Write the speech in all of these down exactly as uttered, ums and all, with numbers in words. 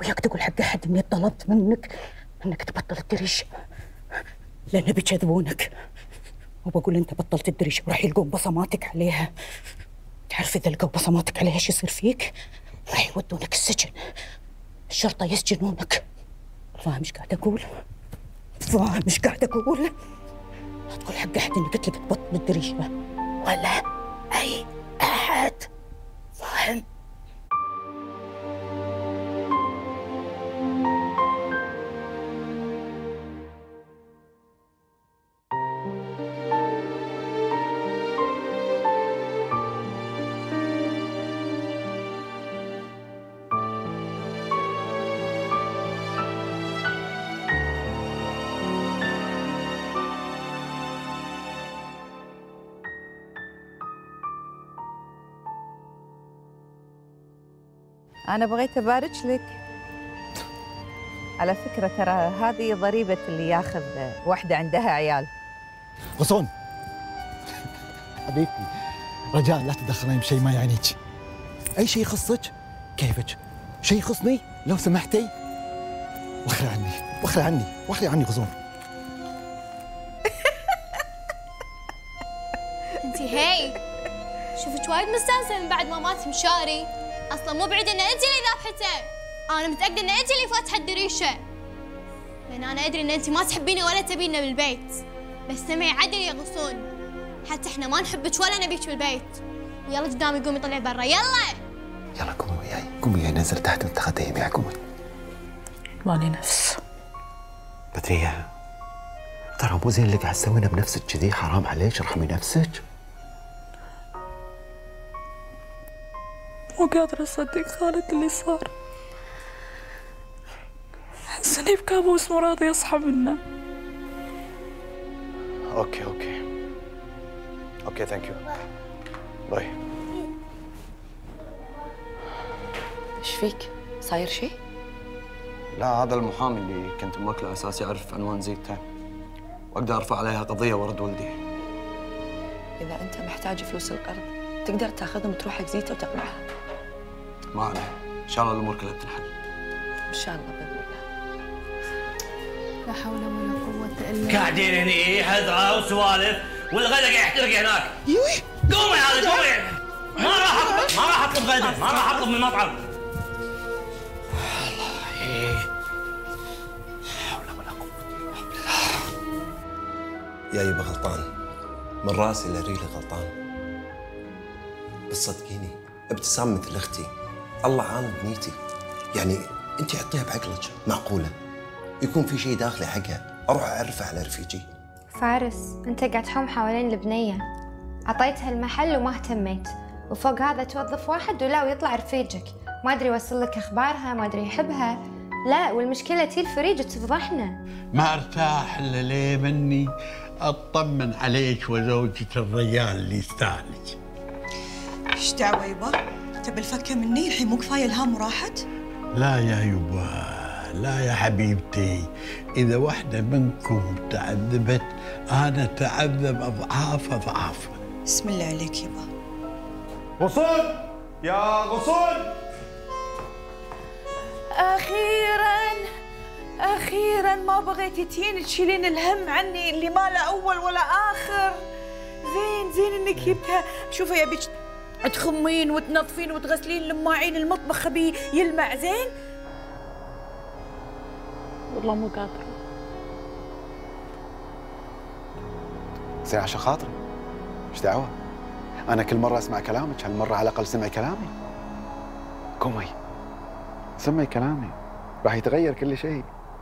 وياك تقول حق أحد إني طلبت منك إنك تبطل الدريشة، لأن بيكذبونك. وبقول أنت بطلت الدريشة وراح يلقون بصماتك عليها. تعرف إذا لقوا بصماتك عليها إيش يصير فيك؟ راح يودونك السجن، الشرطة يسجنونك. فاهم إيش قاعد أقول؟ فاهم إيش قاعد أقول؟ لا تقول حق أحد إني قلت لك تبطل الدريشة ولا أي أحد، فاهم؟ أنا بغيت أبارك لك. على فكرة ترى هذه ضريبة اللي ياخذ واحدة عندها عيال. غصون حبيبتي، رجاء لا تدخلين بشيء ما يعنيك. أي شيء يخصك كيفك، شيء يخصني لو سمحتي وخلي عني وخلي عني وخلي عني غصون. انتي هي شوفك وايد مستانسة من بعد ما مات مشاري. اصلا مو بعيد ان انت اللي ذابحته، انا متاكده ان انت اللي فاتحه الدريشه، لان انا ادري ان انت ما تحبيني ولا تبيني بالبيت. بس سمعي عدل يا غصون، حتى احنا ما نحبك ولا نبيك بالبيت. ويلا قدامي قومي طلعي برا يلا. يلا قومي وياي، قومي وياي ننزل تحت ونتغدى يمي. قومي. مالي نفس. بدرية ترى مو زين اللي قاعد تسوينه بنفسك كذي، حرام عليك، ارحمي نفسك. مو قادرة أصدق خالد اللي صار. أحس إني بكابوس مو راضي أصحى منه. اوكي اوكي اوكي ثانك يو باي. ايش فيك؟ صاير شيء؟ لا هذا المحامي اللي كنت موكله اساس يعرف عنوان زيتها واقدر ارفع عليها قضيه وارد ولدي. إذا أنت محتاج فلوس القرض تقدر تاخذهم تروح حق زيتها وتقلعها. ما عليه، ان شاء الله الامور كلها بتنحل. ان شاء الله باذن الله. لا حول ولا قوه الا بالله. قاعدين هني حذره وسوالف والغدا قاعد يحترق هناك. يوي قومي هذا قومي. ما راح اطلب ما راح اطلب غدا، ما راح اطلب من المطعم. الله ايه لا حول ولا قوه الا بالله. يا يبا غلطان، من راسي لريلي غلطان، بس صدقيني ابتسام مثل اختي الله عالم بنيتي. يعني انت حطيها بعقلك، معقوله يكون في شيء داخلي حقها اروح اعرفه على رفيجي؟ فارس انت قاعد تحوم حوالين البنيه، عطيتها المحل وما اهتميت، وفوق هذا توظف واحد ولا ويطلع رفيجك، ما ادري يوصل لك اخبارها، ما ادري يحبها. لا والمشكله تي الفريج وتفضحنا. ما ارتاح الا ليه مني اطمن عليك وزوجك الرجال اللي يستانس. ايش دعوه يبا؟ تبي الفكه مني الحين مو كفايه الهام وراحت؟ لا يا يبا لا يا حبيبتي، إذا واحدة منكم تعذبت أنا تعذب أضعاف أضعاف. بسم الله عليك يبا. غصون يا غصون. أخيراً أخيراً ما بغيتي تجين تشيلين الهم عني اللي ما له أول ولا آخر. زين زين إنك جبتها. شوفي يبيك تخمين وتنظفين وتغسلين المواعين، المطبخ بي يلمع زين. والله مو قادرة. زين عشان خاطري، ايش دعوه؟ انا كل مره اسمع كلامك، هالمره على الاقل سمعي كلامي. قومي سمعي كلامي، راح يتغير كل شيء.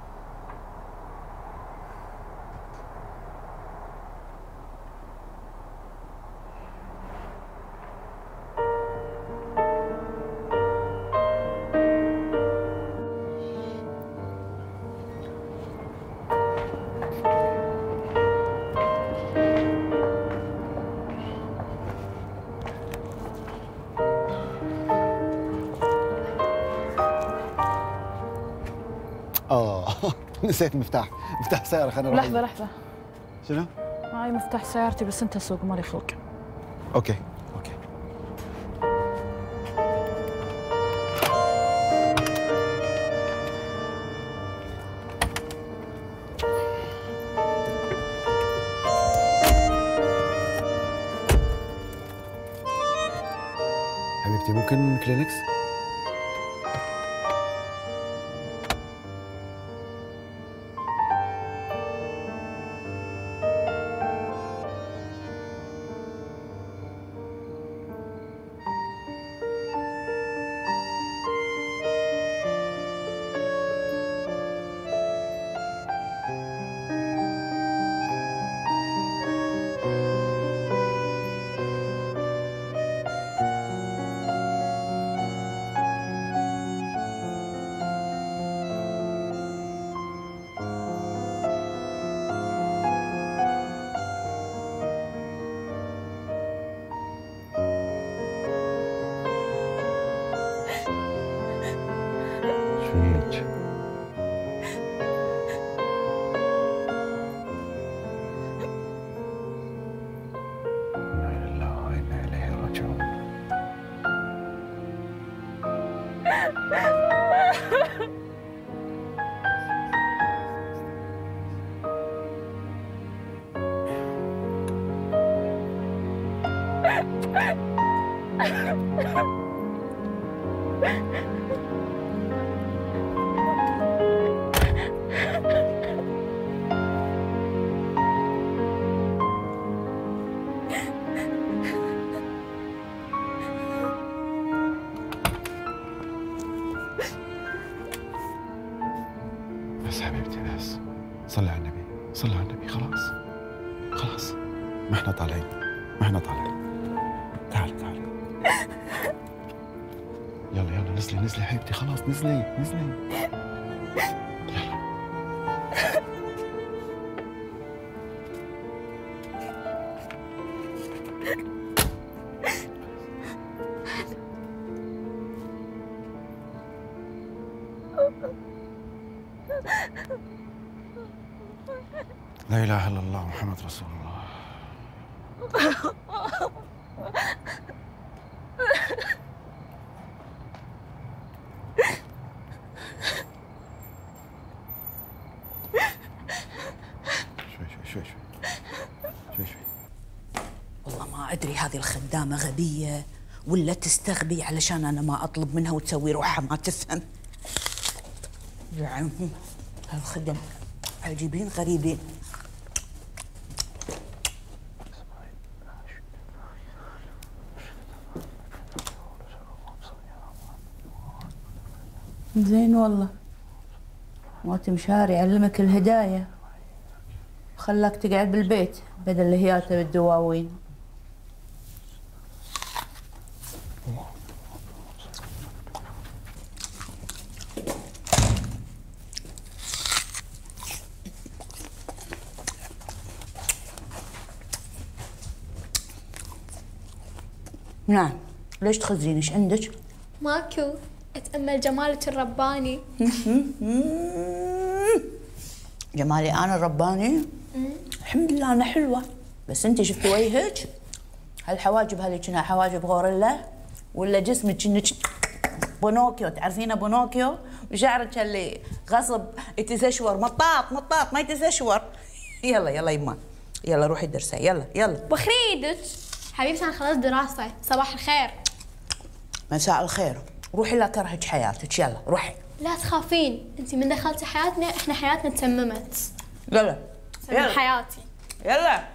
اه نسيت مفتاح مفتاح السيارة. خلينا نروح. لحظة لحظة. شنو؟ معي مفتاح سيارتي بس انت سوق مالي خلق. اوكي اوكي. كلينكس؟ فيك؟ إنا لله وإنا إليه راجعون. بس حبيبتي بس صلي على النبي، صلي على النبي. خلاص خلاص، ما احنا طالعين، ما احنا طالعين. تعالي تعالي، يلا يلا نزلي نزلي حبيبتي، خلاص نزلي نزلي. يلا لا إله إلا الله محمد رسول الله. شوي شوي شوي شوي شوي. والله ما أدري هذه الخدامة غبية ولا تستغبي علشان أنا ما أطلب منها وتسوي روحها ما تفهم. يعني هالخدم عجيبين غريبين. زين والله، موت مشاري يعلمك الهداية خلاك تقعد بالبيت بدل الهياته بالدواوين. نعم، ليش تخزين؟ ايش عندك؟ ماكو، اتامل جمالك الرباني. جمالي انا الرباني؟ الحمد لله انا حلوه، بس انت شفتي وجهك؟ هالحواجب هذه كنا حواجب غوريلا ولا جسمك كأنك بونوكيو؟ تعرفينه بونوكيو؟ وشعرك اللي غصب يتزشور، مطاط مطاط ما يتزشور. يلا يلا يما، يلا روحي درسي، يلا يلا. بخريدك حبيبتي، انا خلصت دراسه. صباح الخير. مساء الخير. روحي لا كرهك حياتك، يلا روحي. لا تخافين، انت من دخلتي حياتنا احنا حياتنا تسممت. يلا يلا حياتي يلا.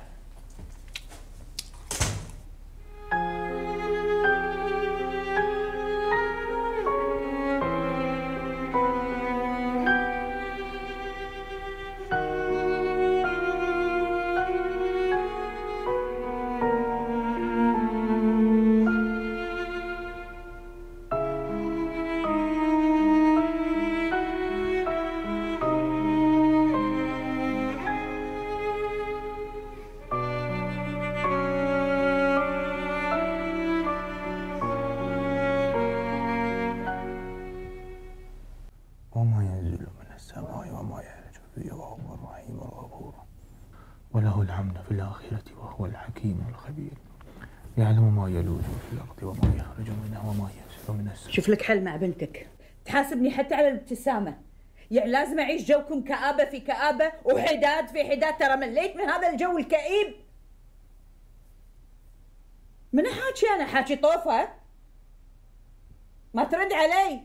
وما ينزل من السماء وما يعرج فيه وهو الرحيم الغفور، وله الحمد في الآخرة وهو الحكيم الخبير، يعلم ما يلوج في الأرض وما يخرج منها وما ينزل من السماء. شوف لك حل مع بنتك، تحاسبني حتى على الابتسامة. يعني لازم أعيش جوكم كآبة في كآبة وحداد في حداد؟ ترى مليت من هذا الجو الكئيب. من حاكي أنا؟ حاكي طوفة؟ ما ترد علي.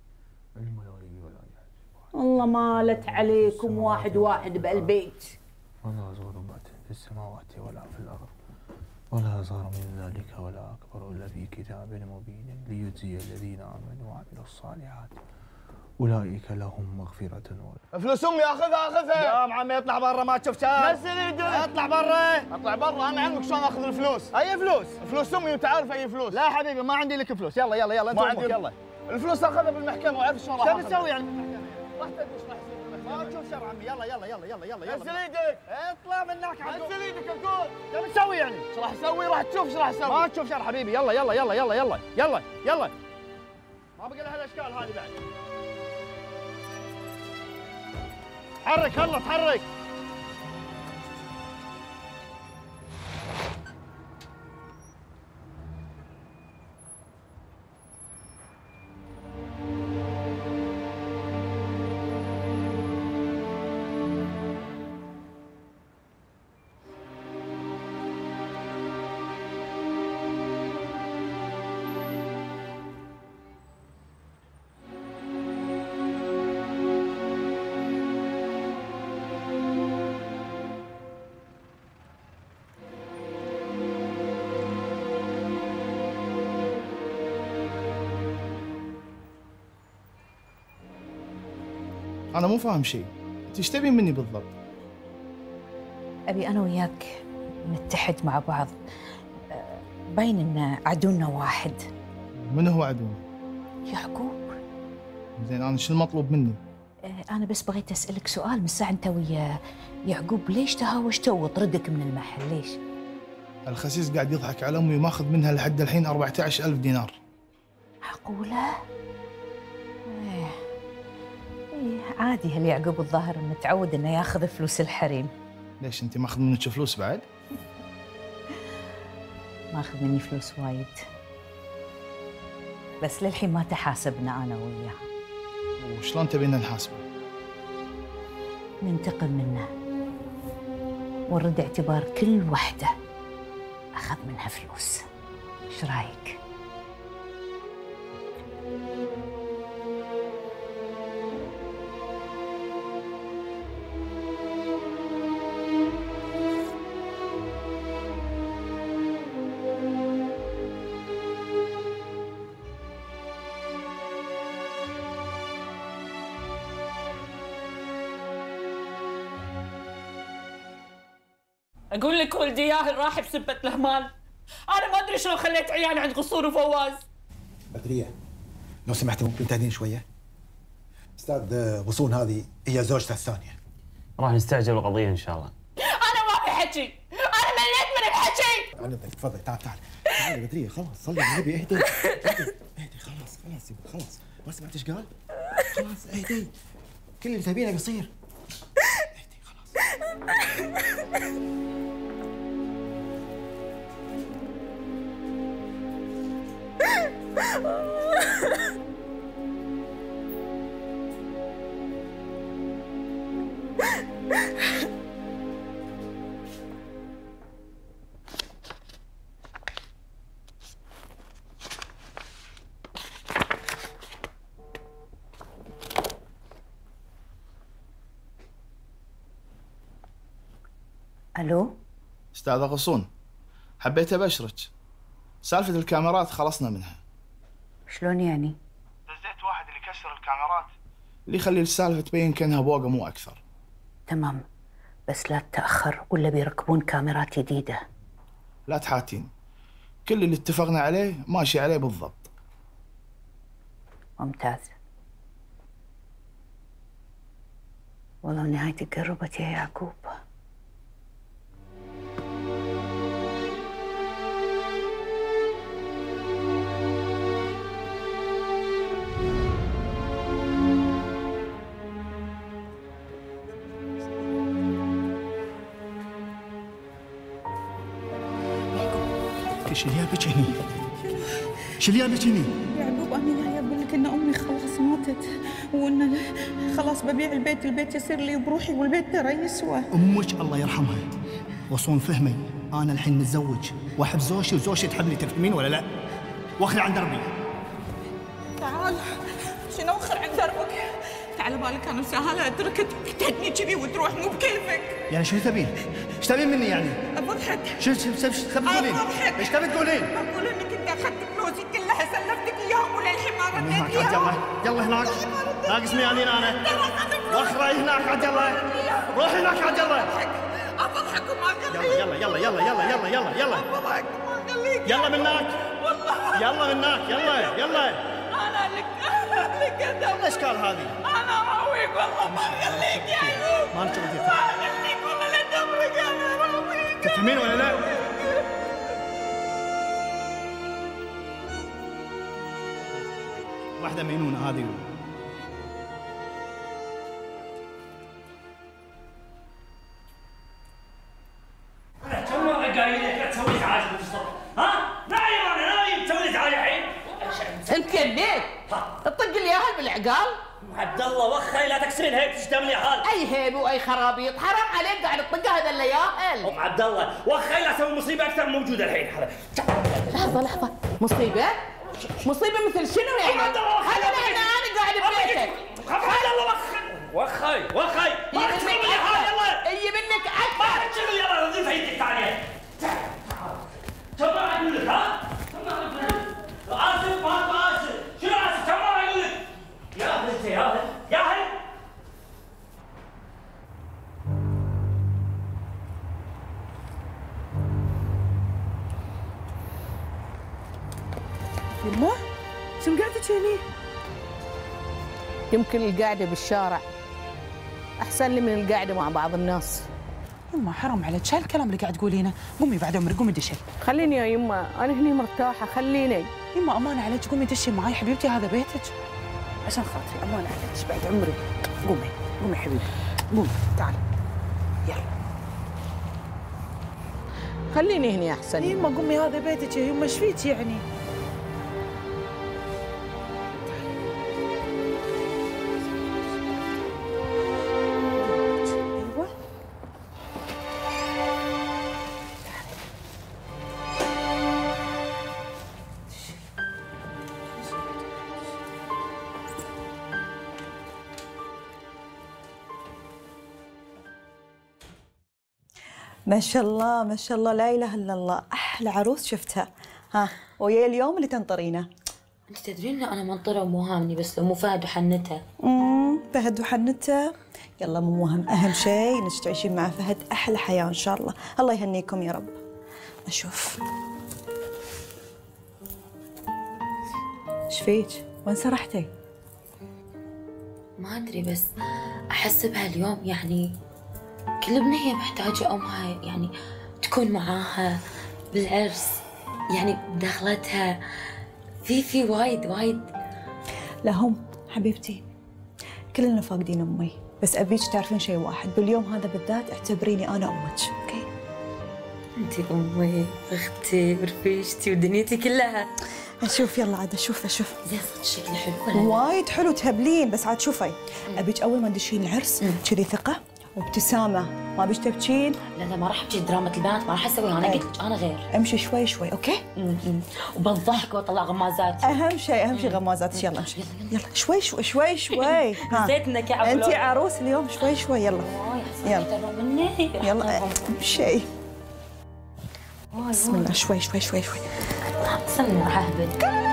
والله مالت عليكم واحد واحد بالبيت. ولا ظلمات في السماوات ولا في الأرض ولا أصغر من ذلك ولا أكبر إلا في كتاب مبين ليجزي الذين آمنوا وعملوا الصالحات أولئك لهم مغفرة ورحمة. فلوس امي اخذها اخذها يا عمي اطلع برا ما تشوف شر. نزل يدك اطلع برا اطلع برا انا اعلمك شلون اخذ الفلوس. اي فلوس؟ فلوس امي وانت عارف اي فلوس. لا حبيبي ما عندي لك فلوس يلا يلا يلا انت امك يلا. الفلوس اخذها بالمحكمه وعارف شلون راح اخذها. شو بتسوي يعني بالمحكمه؟ راح تدري ايش راح يصير. ما تشوف شر عمي يلا يلا يلا يلا يلا يلا. نزل ايدك اطلع من هناك عقب. نزل ايدك اقول. شو بتسوي يعني؟ ايش راح اسوي؟ راح تشوف ايش راح اسوي. ما تشوف شر حبيبي يلا يلا يلا يلا يلا يلا يلا. ما بقى لها الاشكال هذه بعد. تحرك يلا تحرك. أنا مو فاهم شيء، أنت إيش تبين مني بالضبط؟ أبي أنا وياك نتحد مع بعض. باين إن عدونا واحد. من هو عدونا؟ يعقوب. زين أنا شو المطلوب مني؟ أنا بس بغيت أسألك سؤال من ساعة أنت ويا يعقوب ليش تهاوشته وطردك من المحل ليش؟ الخسيس قاعد يضحك على أمي وماخذ منها لحد الحين أربعة عشر ألف دينار. معقولة؟ عادي هل يعقوب الظاهر انه تعود انه ياخذ فلوس الحريم. ليش انت ماخذ منك فلوس بعد؟ ماخذ مني فلوس وايد بس للحين ما تحاسبنا انا وياه. وشلون تبينا نحاسبه؟ ننتقم منه ونرد اعتبار كل وحده اخذ منها فلوس. ايش رايك؟ اقول لك ولدي ياهل راح بسبة الهمال. انا ما ادري شلون خليت عيالي عند قصور وفواز. بدريه لو سمحت ممكن تهدين شويه؟ استاذ غصون هذه هي زوجته الثانيه. راح نستعجل القضيه ان شاء الله. انا ما في حكي، انا مليت من الحكي. تعال تفضل تعال تعال تعال بدريه خلاص صلي على النبي اهدي اهدي اهدي خلاص خلاص خلاص ما سمعت ايش قال؟ خلاص اهدي كل اللي تبينه بيصير. اهدي خلاص. الو استاذ غصون حبيت ابشرك سالفه الكاميرات خلصنا منها. شلون يعني؟ دزيت واحد اللي كسر الكاميرات اللي يخلي السالفه تبين كانها بوقه مو اكثر. تمام بس لا تتاخر ولا بيركبون كاميرات جديده. لا تحاتين كل اللي اتفقنا عليه ماشي عليه بالضبط. ممتاز. والله نهايتك قربت يا يعقوب. ايش اللي جابك هني؟ ايش اللي جابك هني؟ يعقوب انا جاي اقول لك ان امي خلاص ماتت وان خلاص ببيع البيت، البيت يصير لي بروحي والبيت ترى يسوى. امك الله يرحمها غصون فهمي انا الحين متزوج واحب زوجتي وزوجتي تحبني، تفهمين ولا لا؟ واخلي عن دربي. تعال شنو اخر عن دربك؟ تعال بالك انا مسهله اتركك تهدني كذي وتروح مو بكيفك. يعني شو تبين؟ ايش تبين مني يعني؟ بضحك. شو شو شو تبي تقولين؟ ايش تبي تقولين؟ اقول انك انت اخذت فلوسي كلها سلفتك اياهم وللحين ما رديت هناك اياهم. عاد يلا يلا هناك ناقص ميالين انا. واخري هناك عاد يلا روحي هناك عاد يلا. اضحك وما اخليك. يلا يلا يلا يلا يلا يلا يلا اضحك وما اخليك. يلا من هناك والله يلا من هناك يلا يلا. انا لك لك ادب. الاشكال هذه؟ انا اراويك والله ما اخليك يا ايوب. ما انت شغل ما اخليك والله لا تمرق انا اراويك. تفهمين ولا لا؟ واحدة مينونة هذه. أنا كم مرة قايل لك لا تسوي إزعاج بالصبح، ها؟ نايم أنا نايم تسوي إزعاج الحين؟ انت كذيت تطق الياهل بالعقال. عبد الله وخي لا تكسرين هيبتك ايش دام الياهل؟ اي هيب واي خرابيط، حرام عليك قاعد تطقها هذا الياهل. ام عبد الله وخي لا اسوي مصيبه اكثر موجوده الحين. لحظه لحظه، مصيبه؟ مصيبه مثل شنو يعني؟ عبد الله وخي انا انا انا قاعد ببيتك. عبد الله وخي وخي وخي ما تسوي الياهل يلا. اي منك اكثر. ما تشغل يلا نظيف يدك ثانيه. كم مرة اقول لك ها؟ كم مرة اقول لك؟ اسف ما اسف، شنو اسف؟ كم مرة اقول لك؟ يا اهل انت يا اهل يا اهل. يما شو قاعدة هني؟ يمكن القعدة بالشارع أحسن لي من القعدة مع بعض الناس. يما حرام عليك، شو هالكلام اللي قاعد تقولينه؟ قومي بعد عمرك قومي دشي. خليني يا يما، أنا هني مرتاحة، خليني. يما أمانة عليك قومي دشي معي حبيبتي، هذا بيتك. عشان خاطري أمانة عليك بعد عمري. قومي قومي حبيبي قومي تعالي يلا. خليني هني أحسن. يما قومي هذا بيتك يا يما، ايش فيك يعني؟ ما شاء الله ما شاء الله لا اله الا الله، احلى عروس شفتها. ها ويا اليوم اللي تنطرينه. انت تدرين ان انا منطره ومو هامني، بس لو مو فهد وحنتها. امم فهد وحنتها يلا مو مهم، اهم شيء انك تعيشين مع فهد احلى حياه ان شاء الله. الله يهنيكم يا رب. اشوف ايش فيك؟ وين سرحتي؟ ما ادري بس احس بهاليوم يعني كل بنية محتاجة أمها يعني تكون معاها بالعرس، يعني بدخلتها في في وايد وايد. لا هم حبيبتي كلنا فاقدين أمي، بس أبيك تعرفين شيء واحد، باليوم هذا بالذات اعتبريني أنا أمك، أوكي؟ أنتي أمي أختي ورفيجتي ودنيتي كلها. أشوف يلا عاد أشوف أشوف. زين صدق شكله حلو. وايد حلو تهبلين، بس عاد شوفي أبيك أول ما تدشين العرس كذي ثقة وابتسامة، ما بيش تبكين. لا لا ما راح ابكي، دراما البنات ما راح اسويها، انا قلت لك انا غير. امشي شوي شوي اوكي؟ امم وبضحك واطلع غمازات. اهم شيء اهم شيء غمازات. يلا امشي يلا شوي شوي شوي شوي. نسيت انك يا انت عروس اليوم، شوي شوي يلا. يلا مني يلا امشي. بسم الله شوي شوي شوي شوي. استنى راح اهبد.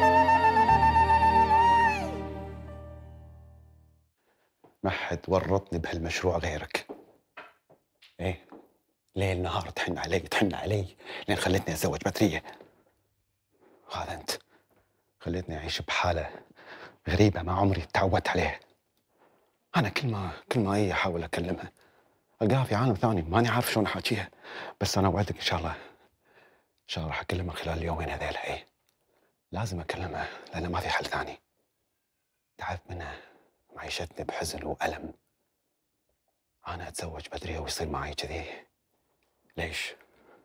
ما حد ورطني بهالمشروع غيرك. ايه ليل نهار تحن علي تحن علي لين خلتني اتزوج بدريه. هذا انت خلتني اعيش بحاله غريبه ما عمري تعودت عليها. انا كل ما كل ما هي احاول اكلمها القاها في عالم ثاني، ماني عارف شلون احاكيها، بس انا اوعدك ان شاء الله ان شاء الله راح اكلمها خلال اليومين هذيلا. ايه لازم اكلمها لان ما في حل ثاني. تعبت منها، معيشتني بحزن وألم. أنا أتزوج بدري ويصير معي كذي، ليش؟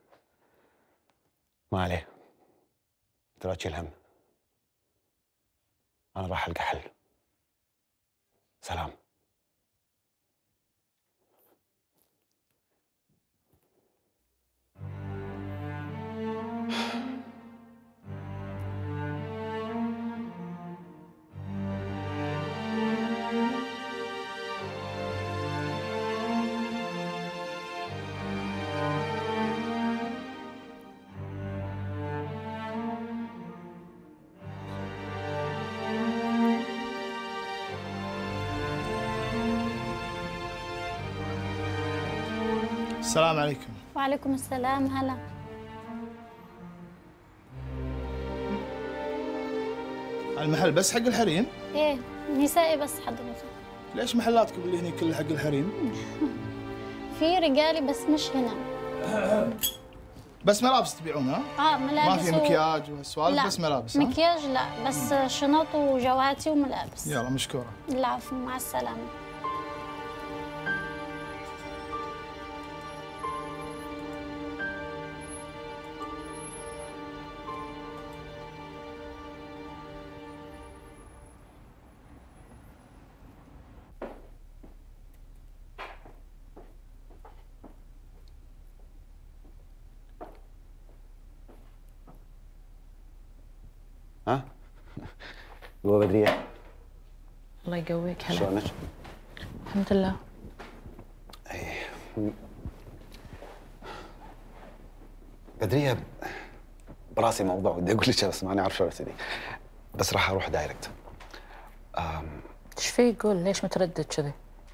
ما عليه، تراجي الهم، أنا راح ألقى حل. سلام. السلام عليكم. وعليكم السلام. هلا. المحل بس حق الحريم؟ ايه نسائي بس حضرتك. ليش محلاتكم اللي هني كلها حق الحريم؟ في رجالي بس مش هنا. بس ملابس تبيعونها؟ اه ملابس. ما في مكياج وسوالف بس ملابس؟ مكياج لا، بس شنط وجواتي وملابس. يلا مشكورة. العفو، مع السلامة. ها؟ هو بدرية؟ الله يقويك. هلا. شلونك؟ الحمد لله. ايه بدرية، براسي موضوع ودي اقول لك بس ماني عارف شو ارسلي، بس راح اروح دايركت. ايش في؟ قول، ليش متردد كذي؟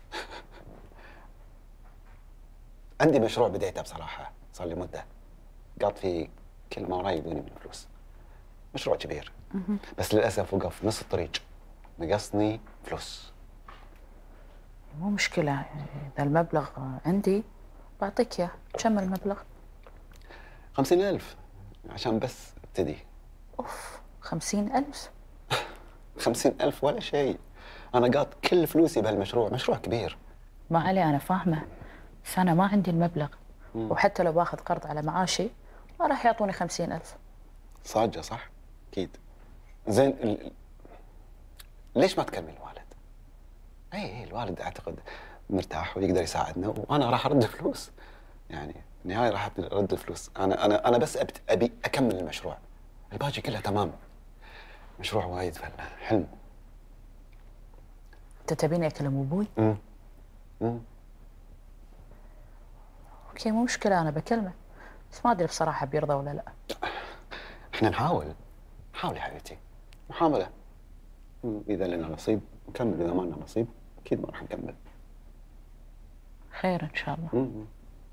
عندي مشروع بديته بصراحة، صار لي مدة قاط فيه كل ما وراي يبوني من فلوس. مشروع كبير بس للأسف وقف نص الطريق، نقصني فلوس. مو مشكلة، إذا المبلغ عندي بعطيك إياه. كم المبلغ؟ خمسين ألف عشان بس ابتدي. أوف، خمسين ألف؟ خمسين ألف ولا شيء، أنا قاط كل فلوسي بهالمشروع، مشروع كبير. ما علي، أنا فاهمة، بس أنا ما عندي المبلغ. مم. وحتى لو باخذ قرض على معاشي ما راح يعطوني خمسين ألف. صاجة صح؟ أكيد. زين ال... ليش ما تكمل الوالد؟ اي اي الوالد اعتقد مرتاح ويقدر يساعدنا، وانا راح ارد فلوس. يعني النهايه راح ارد الفلوس. انا انا انا بس أبت... ابي اكمل المشروع، الباقي كله تمام. مشروع وايد فله، حلم. انت تبيني اكلم ابوي؟ امم امم اوكي مو مشكله، انا بكلمه، بس ما ادري بصراحه بيرضى ولا لا. احنا نحاول نحاول يا حبيبتي، محاوله. اذا لنا نصيب نكمل، اذا ما لنا نصيب اكيد ما راح نكمل. خير ان شاء الله. مم.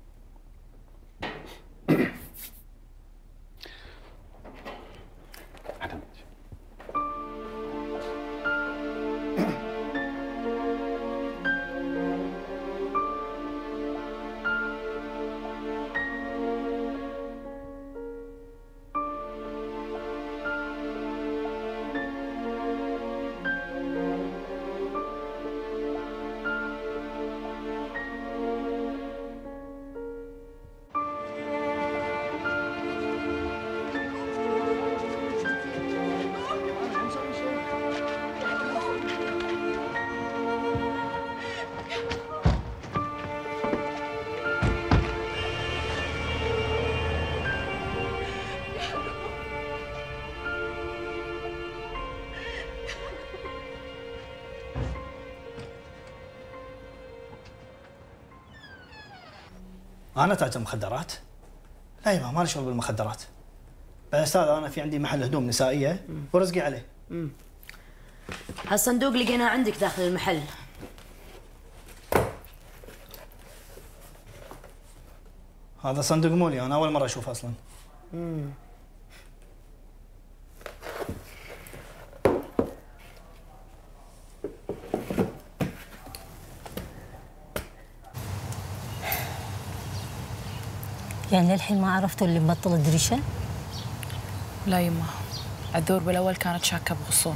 أنا تاجر مخدرات؟ لا يبا، مالي شغل بالمخدرات. يا أستاذ أنا في عندي محل هدوم نسائية ورزقي عليه. امم هالصندوق لقيناه عندك داخل المحل. هذا صندوق مولي، أنا أول مرة أشوفه أصلاً. امم يعني للحين ما عرفتوا اللي مبطل الدريشة؟ لا يما، عذور بالاول كانت شاكه بغصون،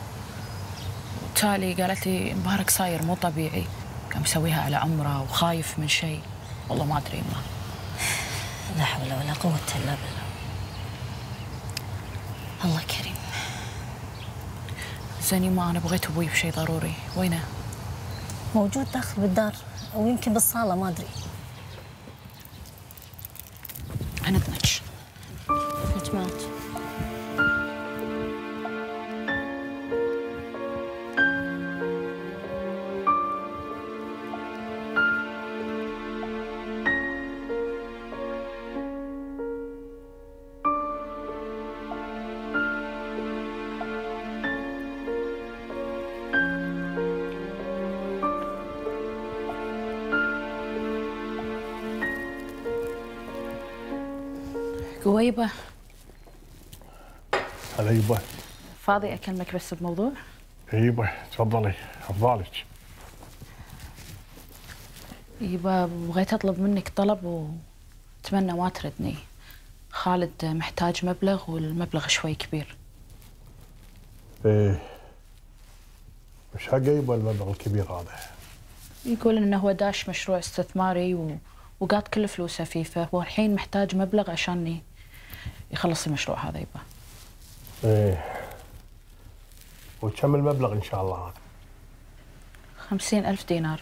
وتالي قالت لي مبارك صاير مو طبيعي، كان مسويها على عمره وخايف من شيء، والله ما ادري يما. لا حول ولا قوة الا بالله. الله كريم. زين يما، انا بغيت ابوي بشيء ضروري، وينه؟ موجود داخل بالدار او يمكن بالصالة، ما ادري. أنا ابنك. نجمات. قويبة. هلا يبا. فاضي أكلمك بس بموضوع؟ يبا تفضلي، أفضلك. يبا بغيت أطلب منك طلب وأتمنى ما تردني. خالد محتاج مبلغ والمبلغ شوي كبير. إيه مش حقه يبا المبلغ الكبير هذا. يقول إنه هو داش مشروع استثماري و... وقاط كل فلوسه فيه، فهو الحين محتاج مبلغ عشان يخلص المشروع هذا يبا. إيه وكم المبلغ إن شاء الله هذا؟ خمسين ألف دينار.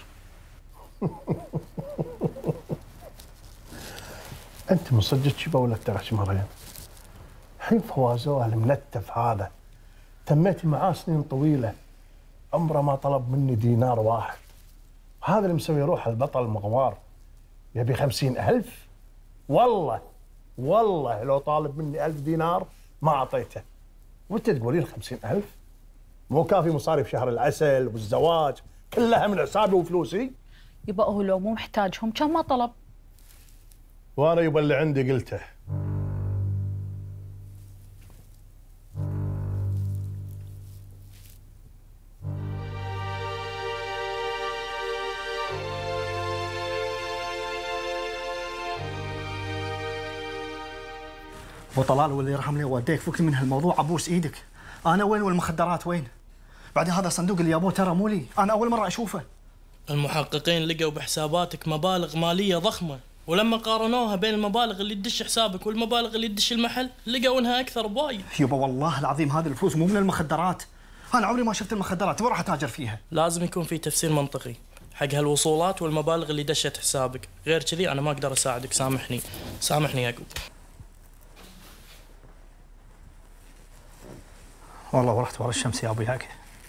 أنت من صدقك يبا ولا ترى مريم؟ الحين فوازوه المنتف هذا تميتي معاه سنين طويلة عمره ما طلب مني دينار واحد. هذا اللي مسوي روح البطل المغوار يبي خمسين ألف. والله والله لو طالب مني ألف دينار ما أعطيته. وأنت تقولي له خمسين ألف؟ مو كافي مصاريف شهر العسل والزواج كلها من حسابي وفلوسي؟ يبا هو لو مو محتاجهم كان ما طلب. وأنا يبا اللي عندي قلته. ابو طلال واللي يرحم لي وديك فك من هالموضوع ابوس ايدك. انا وين والمخدرات وين؟ بعدين هذا الصندوق اللي ابوه ترى مو لي، انا اول مره اشوفه. المحققين لقوا بحساباتك مبالغ ماليه ضخمه، ولما قارنوها بين المبالغ اللي تدش حسابك والمبالغ اللي تدش المحل لقوا انها اكثر بوايد. يبا والله العظيم هذه الفلوس مو من المخدرات. انا عمري ما شفت المخدرات وراح اتاجر فيها. لازم يكون في تفسير منطقي حق هالوصولات والمبالغ اللي دشت حسابك، غير كذي انا ما اقدر اساعدك. سامحني سامحني يا يعقوب. والله ورحت ورا الشمس يا ابو ياقي.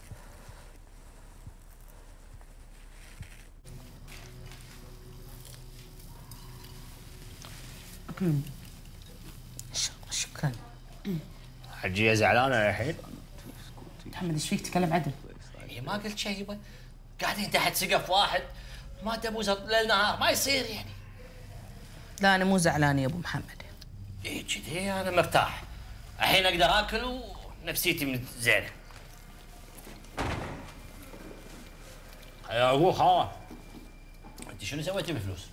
شكرا. حجيه زعلانه الحين؟ محمد ايش فيك تكلم عدل؟ هي ما قلت شيء يبا، قاعدين تحت سقف واحد ما تبوز ليل نهار ما يصير يعني. لا انا مو زعلان يا ابو محمد. اي كذي انا مرتاح، الحين اقدر اكل ونفسيتي زينه. يا ابو خاله انت شنو سويتي بالفلوس؟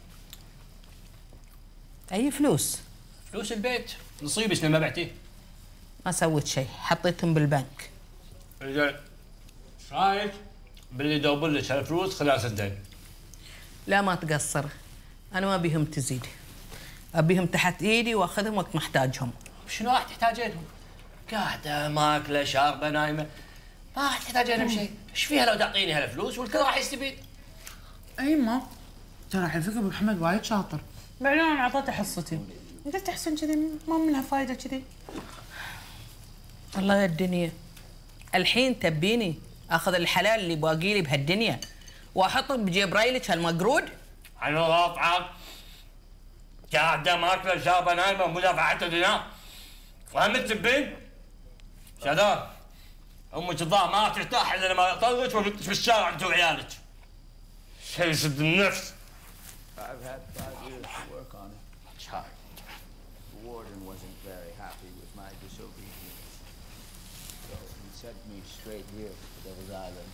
اي فلوس؟ فلوس البيت نصيبك لما بعتيه. ما سويت شيء، حطيتهم بالبنك. زين ايش رايك باللي دوب لك هالفلوس خلال سنتين؟ لا ما تقصر، انا ما ابيهم تزيد، ابيهم تحت ايدي واخذهم وقت ما احتاجهم. شنو راح تحتاجينهم؟ قاعده ماكله شاربه نايمه ما راح تحتاجين بشيء، ايش فيها لو تعطيني هالفلوس والكل راح يستفيد. اي ما ترى على فكره ابو محمد وايد شاطر، بعدين انا اعطيته حصتي. قلت احسن كذي ما منها فايده كذي. الله يا الدنيا، الحين تبيني اخذ الحلال اللي باقي لي بهالدنيا واحطه بجيب رايلك هالمقرود؟ انا واقعه قاعده ماكله شاربه نايمه ومدافعته دينار. فهمت تبين؟ شادار امك الظاهر ما راح ترتاح الا لما اطلقك وقلت في الشارع انت وعيالك. شيء يسد النفس. I've had five years to work on it. It's hard. The warden wasn't very happy with my disobedience. So he sent me straight here to Devil's Island.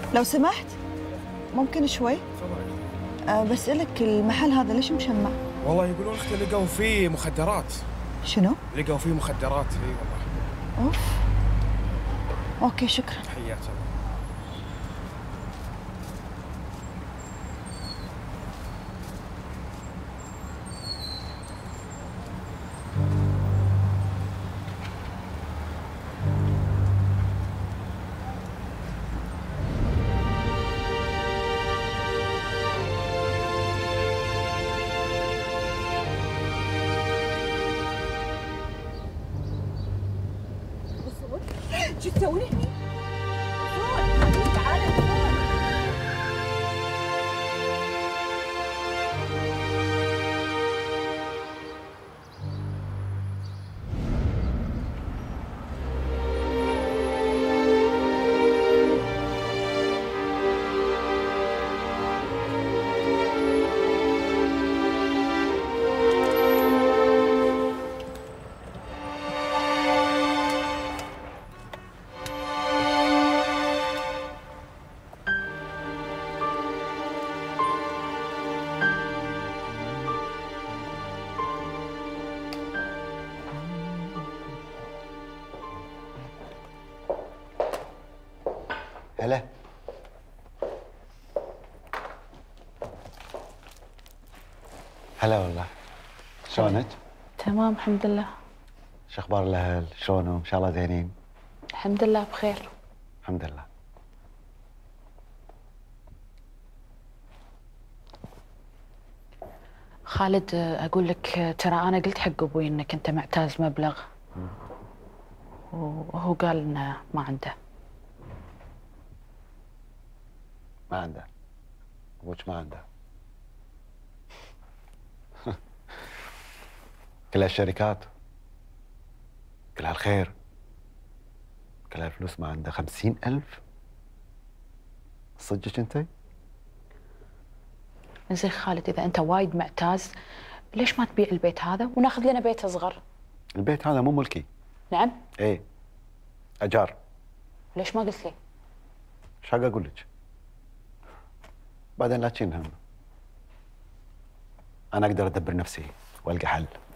لو سمحت ممكن شوي؟ أه بسألك المحل هذا ليش مشمع؟ والله يقولون اختي لقوا فيه مخدرات. شنو؟ لقوا فيه مخدرات اي والله. اوف. اوكي شكرا. حياك الله. شو تسوي هني؟ فون تعالي فون. هلا. هلا والله. شلونك؟ تمام الحمد لله. شو اخبار الاهل؟ شلونهم؟ ان شاء الله زينين؟ الحمد لله بخير. الحمد لله. خالد اقول لك ترى انا قلت حق ابوي انك انت معتاز مبلغ وهو قال انه ما عنده. ما عنده. ابوك ما عنده. كل هالشركات كل هالخير كل هالفلوس ما عنده. خمسين ألف صدقك انت؟ زين خالد اذا انت وايد معتاز ليش ما تبيع البيت هذا وناخذ لنا بيت اصغر؟ البيت هذا مو ملكي. نعم؟ ايه اجار. ليش ما قلت لي؟ ايش حق اقول لك؟ بعدين لا تشيل هم. انا اقدر ادبر نفسي والقى حل.